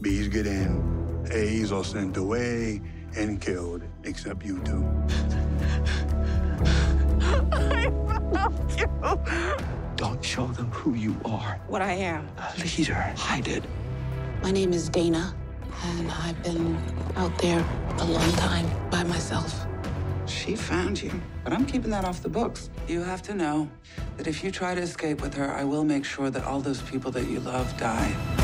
B's get in, A's are sent away and killed, except you two. I love you. Don't show them who you are. What I am. A leader. Hide it. My name is Dana, and I've been out there a long time by myself. She found you, but I'm keeping that off the books. You have to know that if you try to escape with her, I will make sure that all those people that you love die.